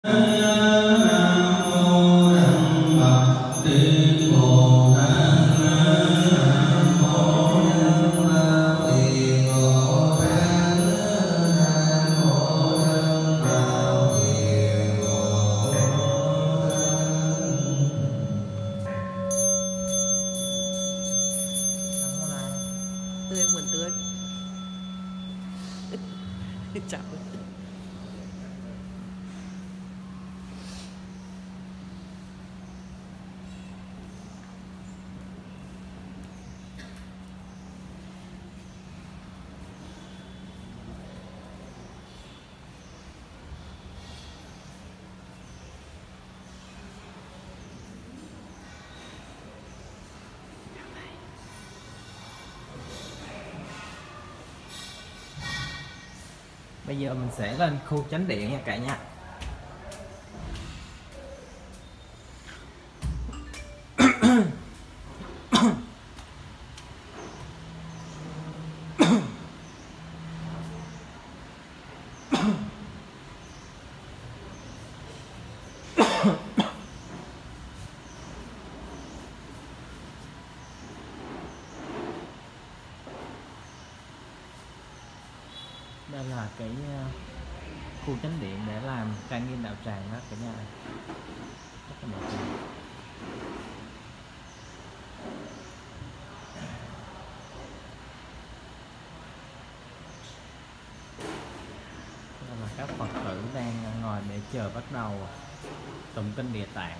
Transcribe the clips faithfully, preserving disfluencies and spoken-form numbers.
Chào. Bây giờ mình sẽ lên khu chánh điện nha cả nhà. Đây là cái khu chánh điện để làm trang nghiêm đạo tràng đó cả nhà. Rất là đẹp. Đây là các Phật tử đang ngồi để chờ bắt đầu tụng kinh Địa Tạng.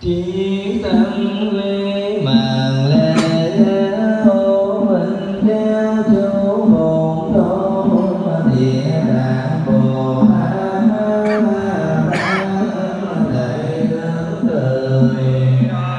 Chí tâm lê màng lê hô minh theo chú bổn tôn địa tạng Bồ Tát đại đức thời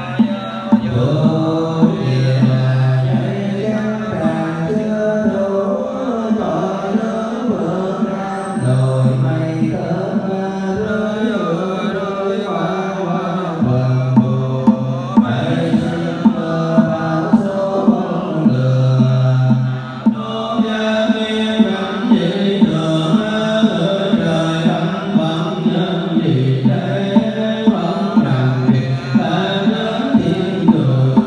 vô địa dạy các đàn chưa đủ tội nước vượng nam nồi mây thơm rơi rơi hoa hoa vần bồ mây sinh mơ bão số con đường đô gia nguyên cảnh dị thường trời thánh vận nhân dị thế vẫn nằm biệt ta đến thiên đường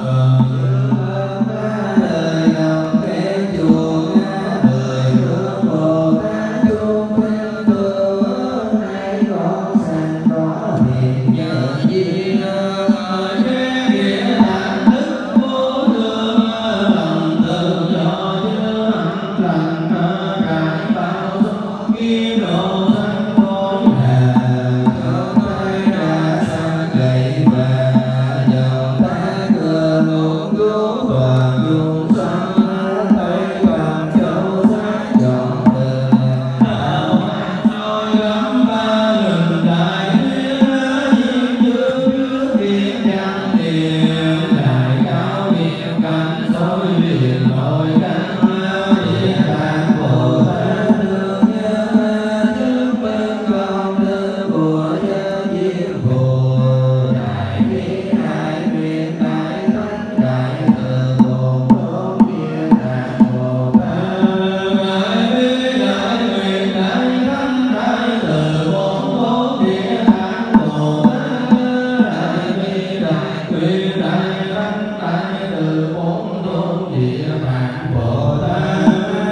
đời ngọc thế chuông đời hướng Bồ Tát chuông thiên tướng nay con sanh có niềm nhớ duyên thế nghĩa đạt đức vô lượng lòng từ do chứa hạnh lành cải bao số kiếp độ sanh khôn hà cho tay ra sang gậy và dòng ta cửa nguồn cứu toàn dung sanh thấy toàn châu sát trọn đời đạo hoàng soi gắm ba nghìn đại thiên diêm dương trước việt trang tiền đại cao niệm cảnh soi liền nội căn địa tạng Bồ Tát thương nhớ trước bên công đức của nhân duyên phù đại bi đại nguyện đại thánh đại từ bổn tôn địa tạng Bồ Tát đại bi đại nguyện đại thánh đại từ bổn tôn địa tạng Bồ Tát đại bi đại nguyện đại thánh đại từ bổn tôn địa tạng Bồ Tát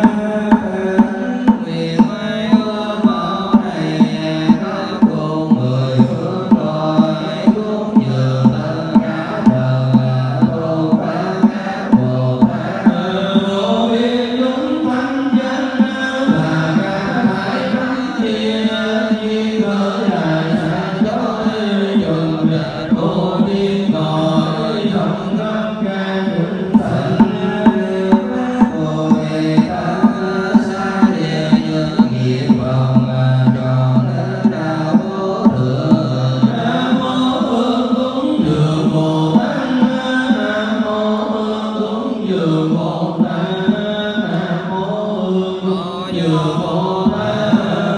nguyện mai ước mong này khắp cùng mười phương cõi cúng dường tất cả đời tôn pháp các Bồ Tát phổ biến chúng thánh danh và các đại thánh thiên duyên khởi đại sanh tối dùng đất vô tiên cõi rộng khắp các chúng sanh đều phát Bồ Đề Tát xa địa những nghiệp vọng và tròn đến đạo vô thượng nam mô Hương cúng dường Bồ Tát nam mô Hương cúng dường Bồ Tát nam mô Hương cúng dường Bồ Tát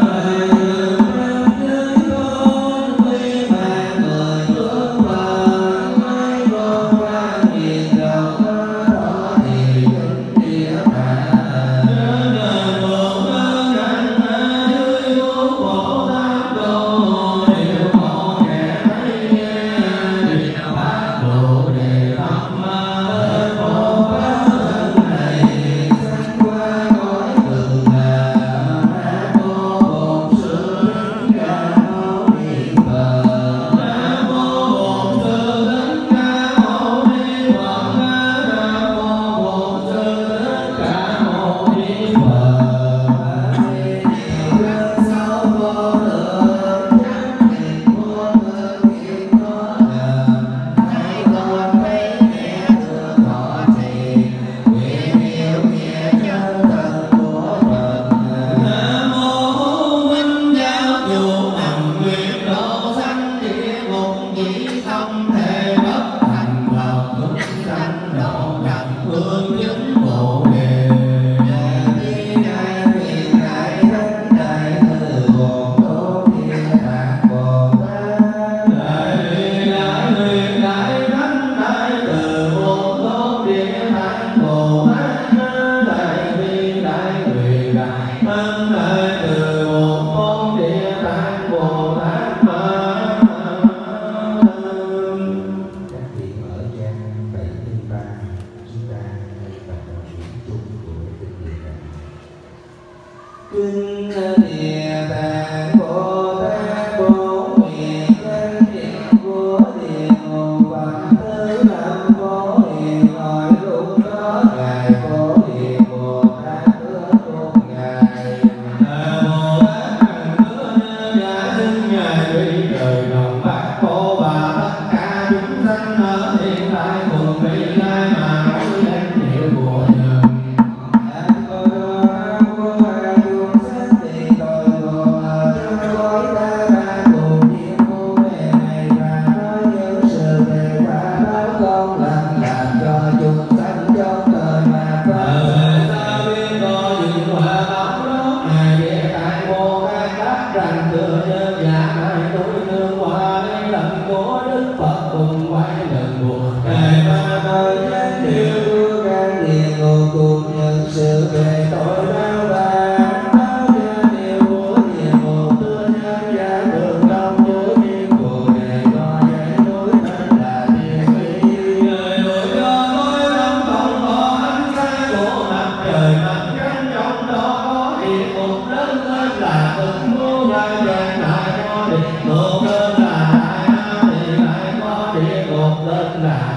giới con quy mạng người phước phần mai con quan nghiền đầu có thì kính địa tạng đời Bồ Tát cảnh dưới phúc Bồ Tát độ đều có kẻ thấy nghe địa pháp Bồ Đề Pháp ma Bồ Tát thân này sanh qua cõi cực lạc nam mô Bổn Sư Thích Ca Mâu Ni Phật nam mô Bổn Sư Thích Ca Mâu Ni Phật nam mô Bổn Sư Thích Ca Mâu Ni Phật a di đà sáu vô lượng chắc định muôn ức kiếp có đàm thấy con thấy mẹ thương thọ trì nguyện yêu nghĩa chân thật của Phật nam mô minh giáo chủ hành nguyện độ sanh địa ngục chỉ không thể bất thành Phật chúng sanh độ nhập phương chứng Bồ Đề đại bi đại nguyện đại thánh đại từ bổn tôn địa tạng Bồ Tát đại bi đại nguyện đại thánh đại từ bổn tôn địa tạng Bồ Tát đại bi đại nguyện đại thánh đại từ bổn tôn địa tạng Bồ Tát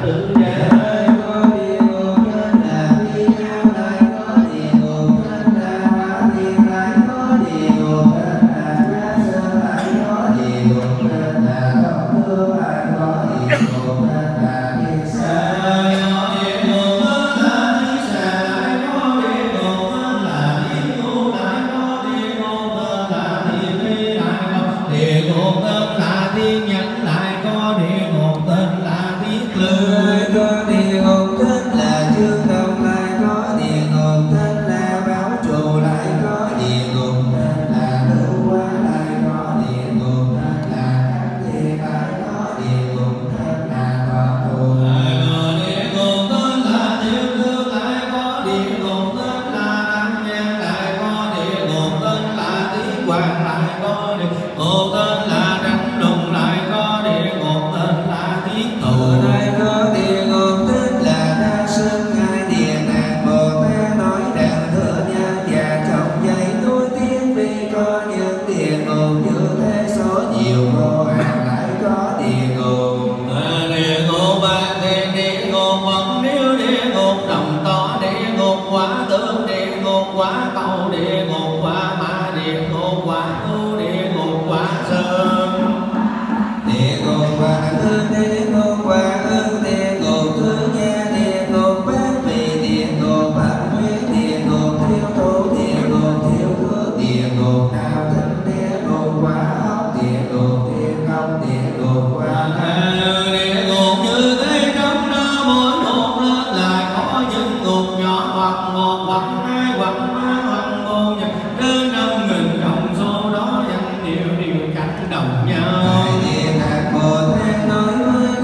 Bồ Tát nói với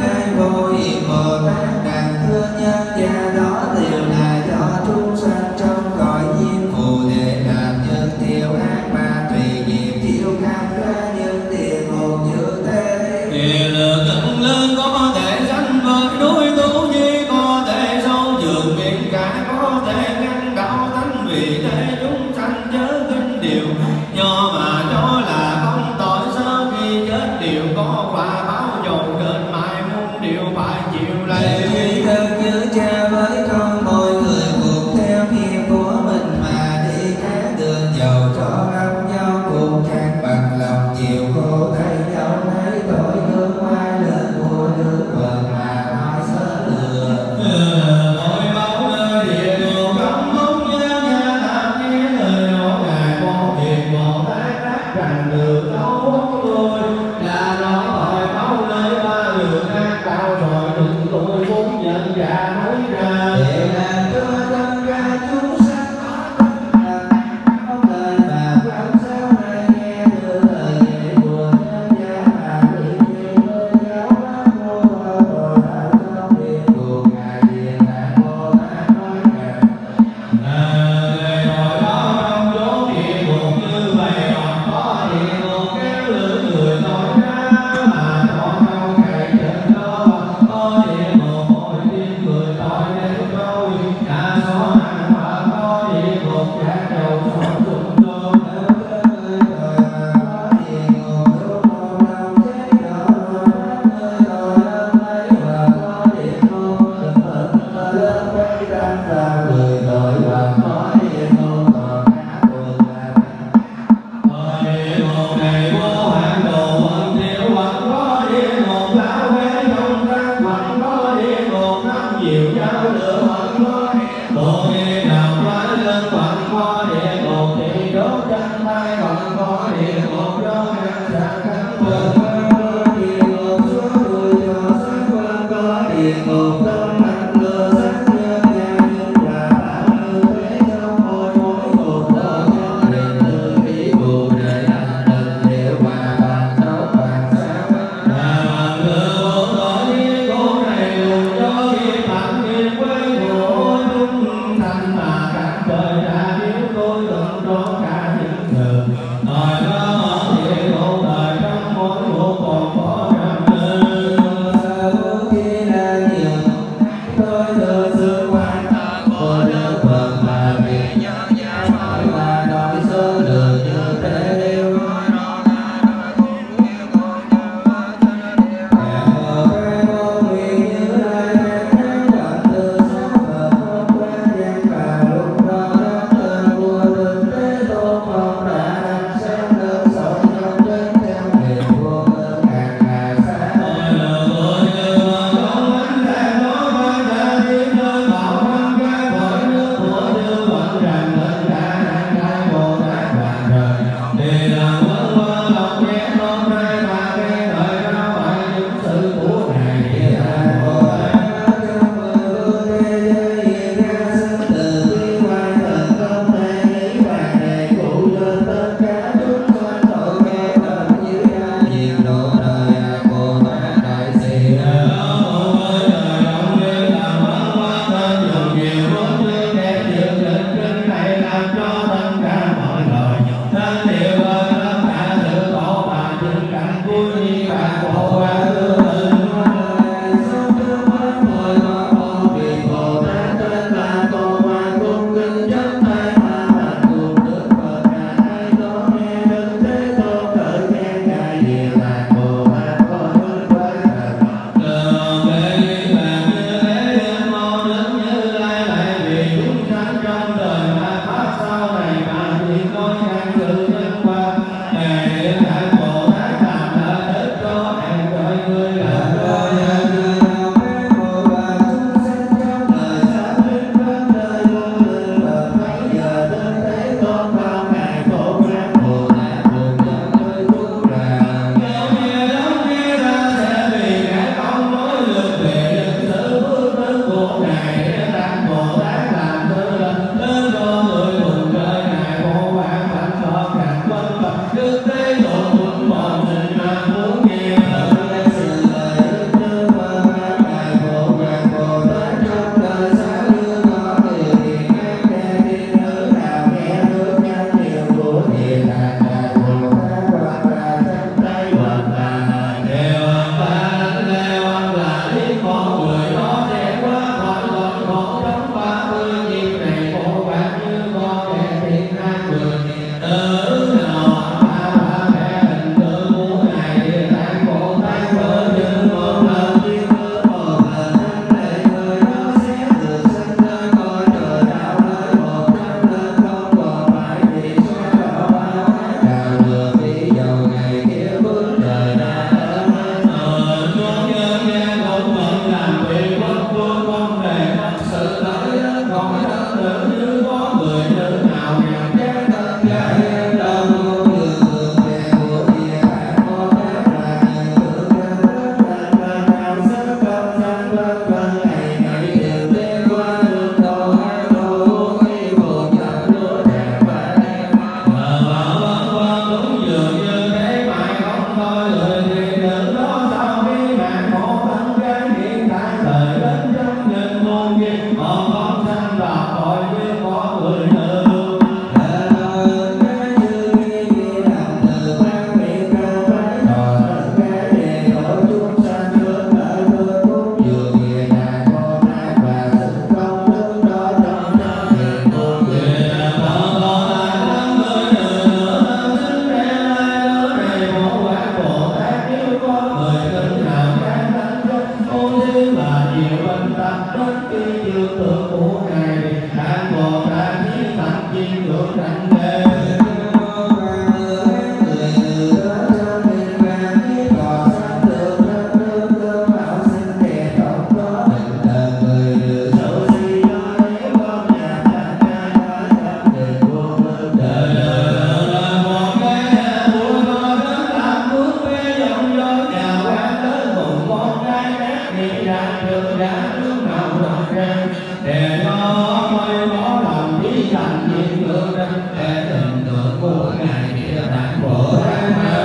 đi ra trường ra nước nào rộng ra để nó mới có lòng trí thành nhiên ngược đăng để hình tượng của ngài địa tạng Bồ Tát Ma.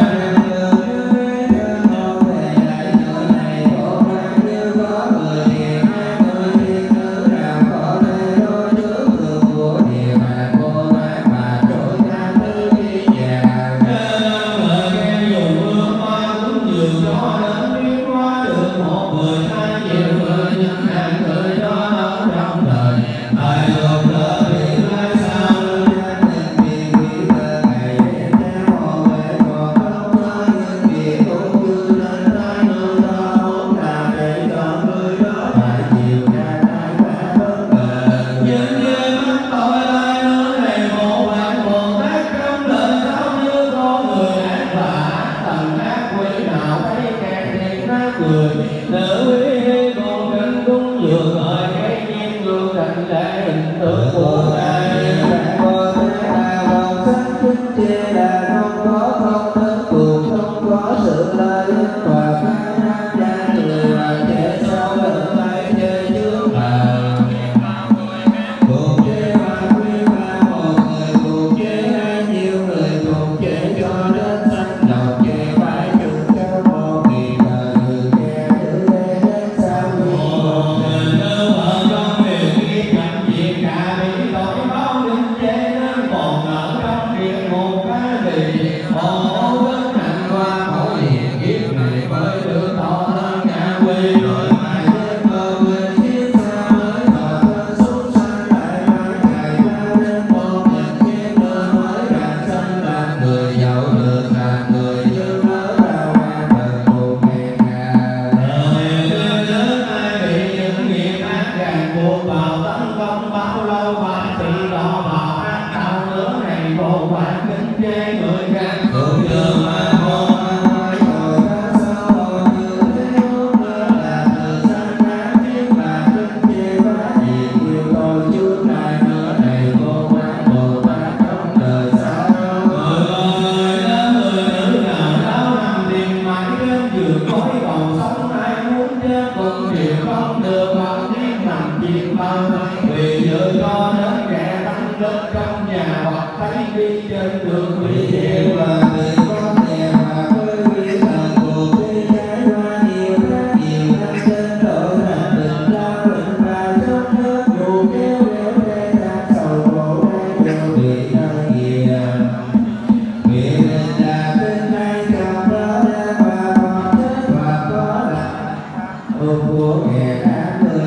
Hãy subscribe cho kênh Ghiền Mì Gõ để không bỏ lỡ những video hấp dẫn.